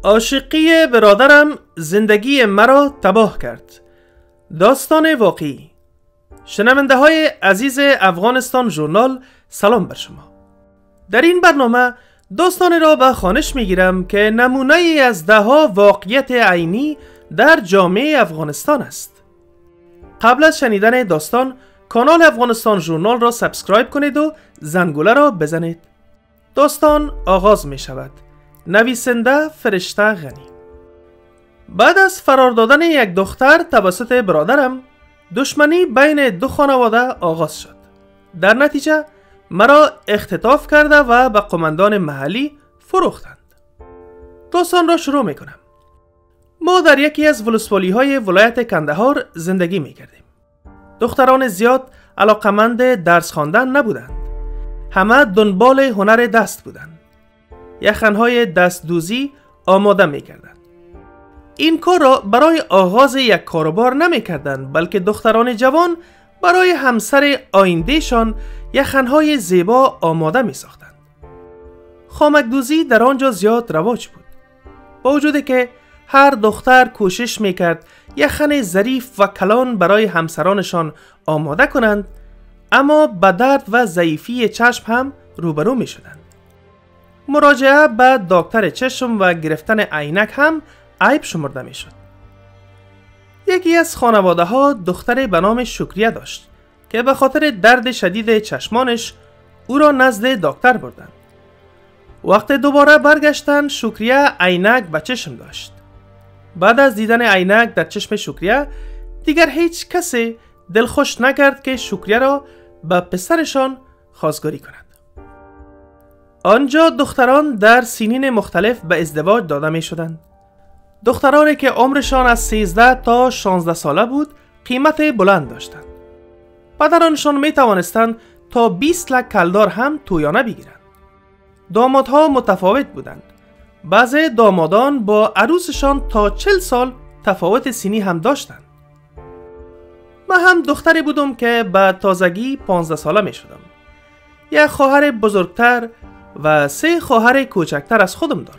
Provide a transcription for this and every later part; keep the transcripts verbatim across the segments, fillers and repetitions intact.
عاشقی برادرم زندگی مرا تباه کرد. داستان واقعی. شنونده های عزیز افغانستان ژورنال، سلام بر شما. در این برنامه داستان را به خوانش میگیرم که نمونه ای از ده ها واقعیت عینی در جامعه افغانستان است. قبل از شنیدن داستان کانال افغانستان ژورنال را سابسکرایب کنید و زنگوله را بزنید. داستان آغاز می شود. نویسنده فرشته غنی. بعد از فرار دادن یک دختر توسط برادرم، دشمنی بین دو خانواده آغاز شد. در نتیجه مرا اختطاف کرده و به قماندان محلی فروختند. داستان را شروع می کنم. ما در یکی از ولسوالی های ولایت کندهار زندگی می کردیم. دختران زیاد علاقمند درس خواندن نبودند. همه دنبال هنر دست بودند. یخنهای دست دوزی آماده می کردند. این کار را برای آغاز یک کاروبار نمی کردند، بلکه دختران جوان برای همسر آیندهشان یخنهای زیبا آماده می ساختند. خامک دوزی در آنجا زیاد رواج بود. با وجودی که هر دختر کوشش می کرد یخن ظریف و کلان برای همسرانشان آماده کنند، اما با درد و ضعیفی چشم هم روبرو می شدند. مراجعه به دکتر چشم و گرفتن عینک هم عیب شمرده می شد. یکی از خانواده ها دختر به نام شکریه داشت که به خاطر درد شدید چشمانش او را نزد دکتر بردند. وقت دوباره برگشتن شکریه عینک به چشم داشت. بعد از دیدن عینک در چشم شکریه دیگر هیچ کسی دلخوش نکرد که شکریه را به پسرشان خواستگاری کند. آنجا دختران در سنین مختلف به ازدواج داده می شدند. دخترانی که عمرشان از سیزده تا شانزده ساله بود قیمت بلند داشتند. پدرانشان می توانستند تا بیست لک کلدار هم تویانه بگیرند. دامادها متفاوت بودند. بعضی دامادان با عروسشان تا چل سال تفاوت سنی هم داشتند. من هم دختری بودم که به تازگی پانزده ساله می شدم. یک خواهر بزرگتر و سه خواهر کوچکتر از خودم دارم.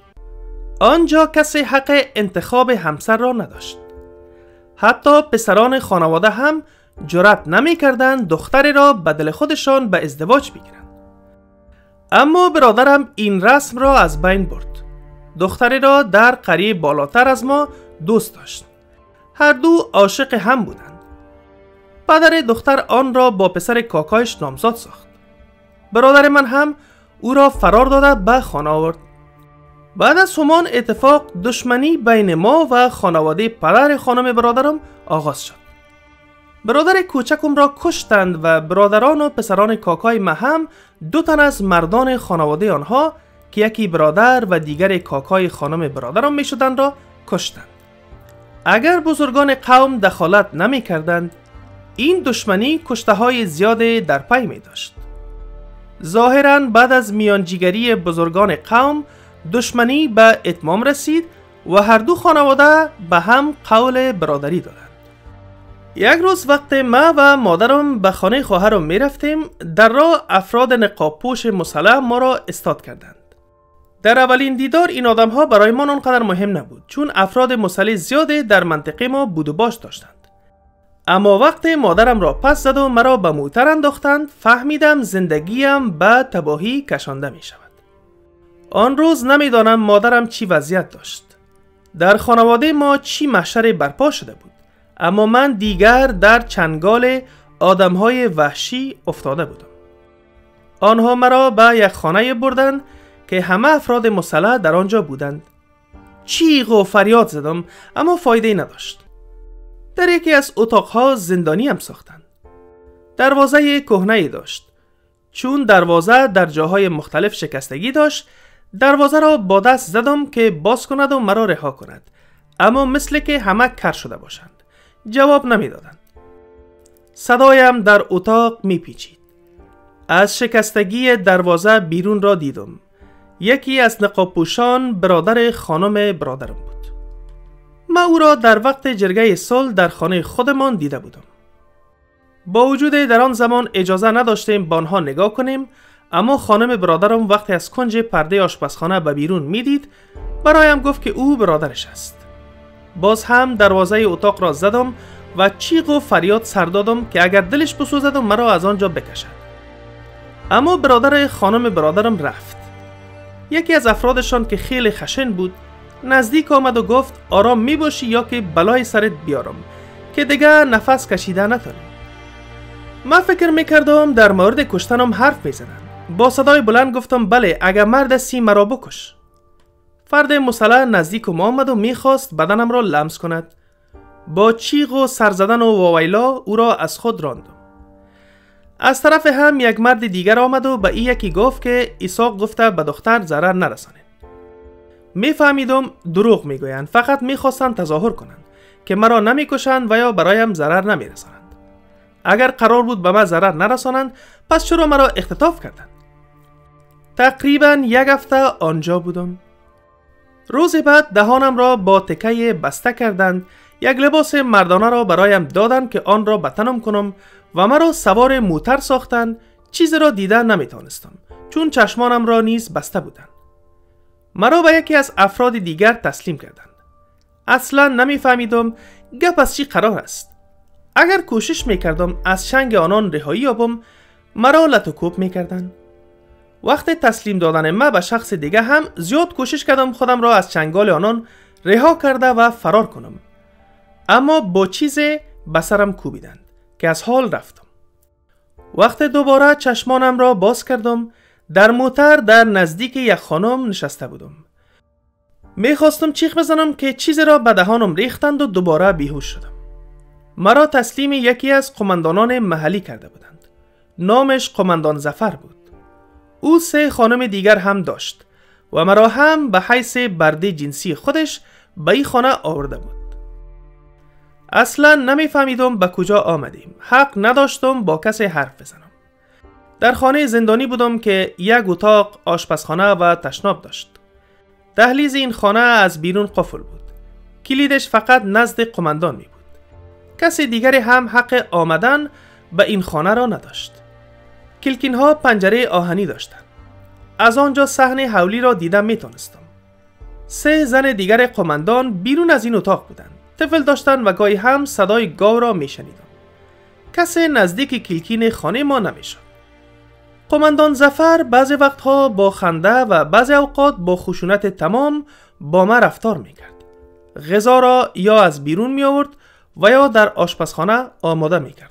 آنجا کسی حق انتخاب همسر را نداشت. حتی پسران خانواده هم جرأت نمی کردند دختری را به دل خودشان به ازدواج بگیرند. اما برادرم این رسم را از بین برد. دختری را در قریه بالاتر از ما دوست داشت. هر دو عاشق هم بودند. پدر دختر آن را با پسر کاکایش نامزد ساخت. برادر من هم او را فرار داده به خانه آورد. بعد از همان اتفاق دشمنی بین ما و خانواده پدر خانم برادرم آغاز شد. برادر کوچکم را کشتند و برادران و پسران کاکای ما هم دو تن از مردان خانواده آنها که یکی برادر و دیگر کاکای خانم برادرم می شدند را کشتند. اگر بزرگان قوم دخالت نمی کردند، این دشمنی کشته های زیاد در پی می داشت. ظاهراً بعد از میانجیگری بزرگان قوم دشمنی به اتمام رسید و هر دو خانواده به هم قول برادری دادند. یک روز وقت ما و مادرم به خانه خواهرم می رفتیم، در راه افراد نقاب پوش مسلح ما را استاد کردند. در اولین دیدار این آدم ها برای ما آنقدر مهم نبود، چون افراد مسلح زیاده در منطقه ما بود و باش داشتند. اما وقت مادرم را پس زد و مرا به موتر انداختند، فهمیدم زندگیم به تباهی کشانده می شود. آن روز نمیدانم مادرم چی وضعیت داشت. در خانواده ما چی محشر برپا شده بود. اما من دیگر در چنگال آدمهای وحشی افتاده بودم. آنها مرا به یک خانه بردند که همه افراد مسلح در آنجا بودند. چیغ و فریاد زدم اما فایده نداشت. در یکی از اتاقها زندانی هم ساختند. دروازه کهنه‌ای داشت. چون دروازه در جاهای مختلف شکستگی داشت، دروازه را با دست زدم که باز کند و مرا رها کند، اما مثل که همه کر شده باشند. جواب نمی دادند. صدایم در اتاق می پیچید. از شکستگی دروازه بیرون را دیدم. یکی از نقاب پوشان برادر خانم برادرم بود. من او را در وقت جرگه صلح در خانه خودمان دیده بودم. با وجود در آن زمان اجازه نداشتیم به آنها نگاه کنیم، اما خانم برادرم وقتی از کنج پرده آشپزخانه به بیرون میدید برایم گفت که او برادرش است. باز هم دروازه اتاق را زدم و چیغ و فریاد سر دادم که اگر دلش بسوزد و مرا از آنجا بکشد. اما برادر خانم برادرم رفت. یکی از افرادشان که خیلی خشن بود نزدیک آمد و گفت آرام می باشی یا که بلای سرت بیارم که دیگه نفس کشیده نتونی. من فکر میکردم در مورد کشتنم حرف میزنن. با صدای بلند گفتم بله، اگر مرد هستی مرا بکش. فرد مسلح نزدیک ما آمد و میخواست بدنم را لمس کند. با چیغ و سر زدن و واویلا او را از خود راندم. از طرف هم یک مرد دیگر آمد و به این یکی گفت که ایساق گفته به دختر ضرر نرسانید. میفهمیدم دروغ میگویند، فقط میخواستند تظاهر کنند که مرا نمیکشند و یا برایم ضرر نمیرسانند. اگر قرار بود به من ضرر نرسانند پس چرا مرا اختطاف کردند؟ تقریبا یک هفته آنجا بودم. روز بعد دهانم را با تکه بسته کردند. یک لباس مردانه را برایم دادند که آن را به تنم کنم و مرا سوار موتر ساختند. چیزی را دیدن نمیتونستم چون چشمانم را نیز بسته بودند. مرا به یکی از افراد دیگر تسلیم کردند. اصلا نمیفهمیدم گپ از چی قرار است. اگر کوشش میکردم از چنگ آنان رهایی یابم مرا لط و کوب میکردند. وقت تسلیم دادن ما به شخص دیگه هم زیاد کوشش کردم خودم را از چنگال آنان رها کرده و فرار کنم، اما با چیز به سرم کوبیدند که از حال رفتم. وقت دوباره چشمانم را باز کردم در موتر در نزدیک یک خانم نشسته بودم. میخواستم چیخ بزنم که چیزی را به دهانم ریختند و دوباره بیهوش شدم. مرا تسلیم یکی از قماندانان محلی کرده بودند. نامش قماندان ظفر بود. او سه خانم دیگر هم داشت و مرا هم به حیث برده جنسی خودش به این خانه آورده بود. اصلا نمیفهمیدم به کجا آمدیم. حق نداشتم با کسی حرف بزنم. در خانه زندانی بودم که یک اتاق، آشپزخانه و تشناب داشت. دهلیز این خانه از بیرون قفل بود. کلیدش فقط نزد قماندان می بود. کسی دیگری هم حق آمدن به این خانه را نداشت. کلکین ها پنجره آهنی داشتند. از آنجا صحن حولی را دیدم میتونستم. سه زن دیگر قماندان بیرون از این اتاق بودند. طفل داشتند و گاهی هم صدای گاو را میشنیدم. کسی نزدیک کلکین خانه ما نمیشد. قماندان ظفر بعضی وقتها با خنده و بعضی اوقات با خشونت تمام با ما رفتار میکرد. غذا را یا از بیرون می آورد و یا در آشپزخانه آماده میکردم.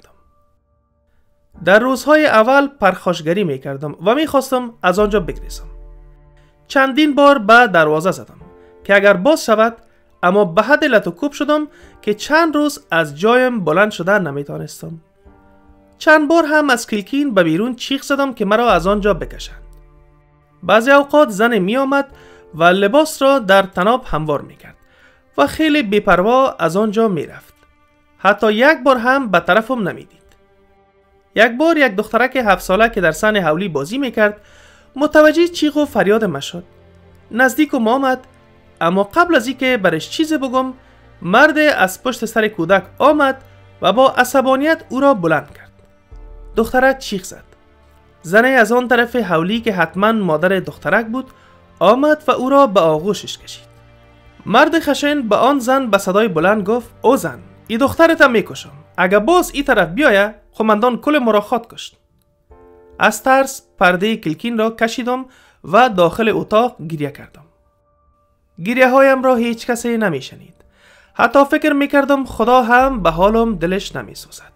در روزهای اول پرخاشگری میکردم و میخواستم از آنجا بگریزم. چندین بار به دروازه زدم که اگر باز شود، اما به حد لط و کوب شدم که چند روز از جایم بلند شده نمیتونستم. چند بار هم از کلکین به بیرون چیخ زدم که مرا از آنجا بکشند. بعضی اوقات زن می آمد و لباس را در تناب هموار میکرد و خیلی بی‌پروا از آنجا میرفت. حتی یک بار هم به طرفم نمیدید. یک بار یک دخترک هفت ساله که در صحن حولی بازی میکرد متوجه چیغ و فریاد ما شد. نزدیک ما آمد، اما قبل از اینکه برش چیزی بگم مرد از پشت سر کودک آمد و با عصبانیت او را بلند کرد. دخترک چیخ زد. زنه از آن طرف حولی که حتما مادر دخترک بود آمد و او را به آغوشش کشید. مرد خشن به آن زن به صدای بلند گفت او زن، ای دخترت میکشم. اگه باز این طرف بیایه قماندان کل مراخات کشت. از ترس پرده کلکین را کشیدم و داخل اتاق گریه کردم. گریه هایم را هیچ کسی نمی شنید. حتی فکر می کردم خدا هم به حالم دلش نمی سوزد.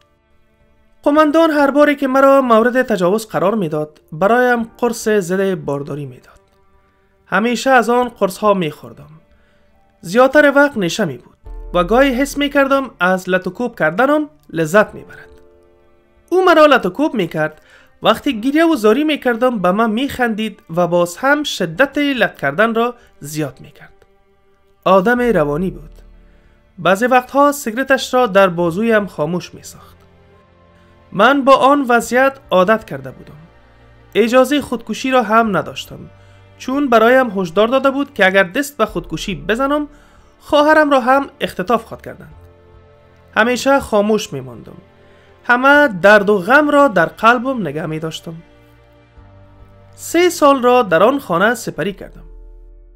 قماندان هر باری که مرا مورد تجاوز قرار می داد برایم قرص ضد بارداری می داد. همیشه از آن قرص ها می خوردم. زیادتر وقت نشه می بود و گاهی حس می کردم از لط و کوب کردنم لذت می برد. او مرا لط و کوب می کرد. وقتی گریه و زاری می کردم به من می خندید و باز هم شدت لط کردن را زیاد می کرد. آدم روانی بود. بعضی وقتها سیگارتش را در بازویم خاموش می ساخت. من با آن وضعیت عادت کرده بودم. اجازه خودکشی را هم نداشتم، چون برایم هشدار داده بود که اگر دست به خودکشی بزنم خواهرم را هم اختطاف خواهد کردند. همیشه خاموش می ماندم. همه درد و غم را در قلبم نگه می داشتم. سه سال را در آن خانه سپری کردم.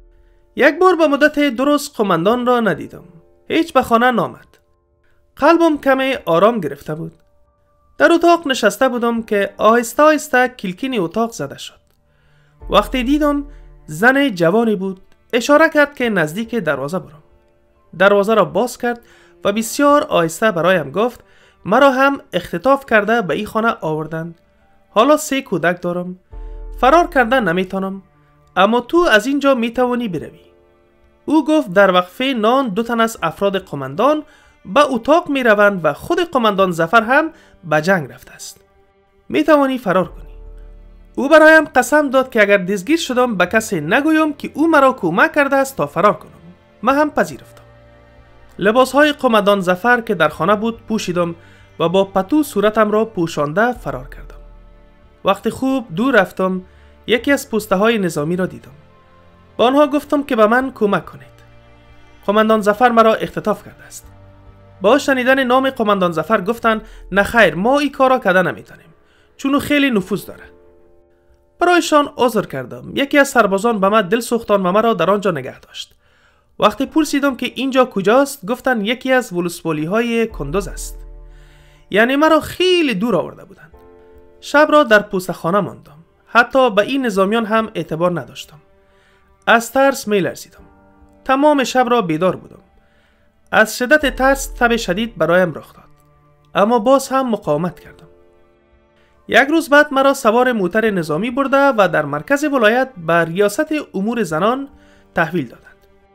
یک بار به مدت دو روز قماندان را ندیدم. هیچ به خانه نامد. قلبم کمی آرام گرفته بود. در اتاق نشسته بودم که آهسته آهسته کلکین اتاق زده شد. وقتی دیدم زن جوانی بود، اشاره کرد که نزدیک دروازه برم. دروازه را باز کرد و بسیار آهسته برایم گفت مرا هم اختطاف کرده به این خانه آوردند. حالا سه کودک دارم. فرار کردن نمیتونم، اما تو از اینجا میتوانی بروی. او گفت در وقفه نان دو تن از افراد قماندان به اتاق میروند و خود قماندان ظفر هم به جنگ رفته است. میتوانی فرار کنی. او برایم قسم داد که اگر دزگیر شدم به کسی نگویم که او مرا کمک کرده است تا فرار کنم. من هم پذیرفتم. لباسهای قماندان ظفر که در خانه بود پوشیدم و با پتو صورتم را پوشانده فرار کردم. وقتی خوب دور رفتم یکی از پسته های نظامی را دیدم. با آنها گفتم که به من کمک کنید. قماندان ظفر مرا اختطاف کرده است. با شنیدن نام قماندان ظفر گفتند نه خیر، ما این کارا کرده نمیتونیم چون او خیلی نفوذ داره. برایشان عذر کردم. یکی از سربازان به من دل سوختان و مرا در آنجا نگه داشت. وقتی پرسیدم که اینجا کجاست گفتند یکی از ولسوالی های کندوز است. یعنی مرا خیلی دور آورده بودند. شب را در پوسته خانه ماندم. حتی به این نظامیان هم اعتبار نداشتم. از ترس می لرزیدم. تمام شب را بیدار بودم. از شدت ترس تب شدید برایم رخ داد. اما باز هم مقاومت کردم. یک روز بعد مرا سوار موتر نظامی برده و در مرکز ولایت به ریاست امور زنان تحویل دادند.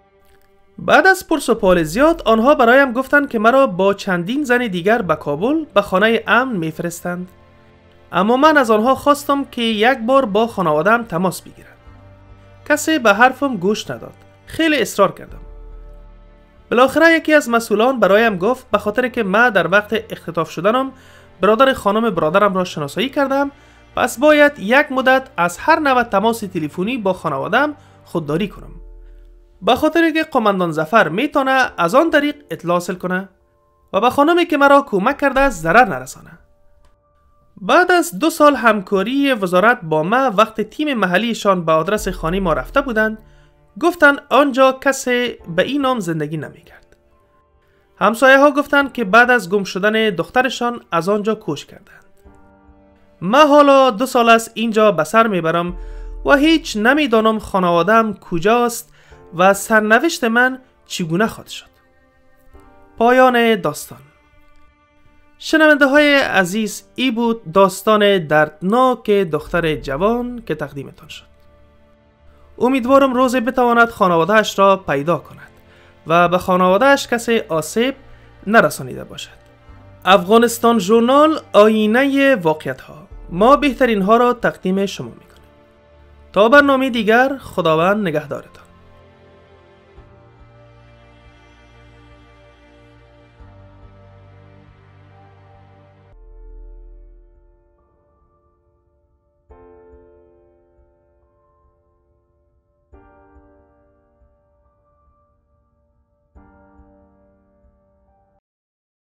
بعد از پرس‌وپال زیاد آنها برایم گفتند که مرا با چندین زن دیگر به کابل به خانه امن میفرستند. اما من از آنها خواستم که یک بار با خانواده‌ام تماس بگیرند. کسی به حرفم گوش نداد. خیلی اصرار کردم. بالاخره یکی از مسئولان برایم گفت به خاطر که من در وقت اختطاف شدنم برادر خانم برادرم را شناسایی کردم، پس باید یک مدت از هر نوع تماس تلفنی با خانواده‌ام خودداری کنم. به خاطر که قماندان ظفر میتونه از آن طریق اطلاع حاصل کنه و به خانمی که مرا کمک کرده ضرر نرسانه. بعد از دو سال همکاری وزارت با ما وقت تیم محلیشان به آدرس خانه ما رفته بودند، گفتن آنجا کسی به این نام زندگی نمی کرد. همسایه ها گفتند که بعد از گم شدن دخترشان از آنجا کوچ کردند. من حالا دو سال است اینجا به سر میبرم و هیچ نمیدانم خانواده‌ام کجاست و سرنوشت من چگونه خواهد شد. پایان داستان. شنونده های عزیز، ای بود داستان دردناک دختر جوان که تقدیمتان شد. امیدوارم روزی بتواند خانواده‌اش را پیدا کند و به خانواده‌اش کسی آسیب نرسانیده باشد. افغانستان ژورنال، آینه واقعیت ها. ما بهترین ها را تقدیم شما میکنیم. تا برنامه دیگر، خداوند نگهدارتان.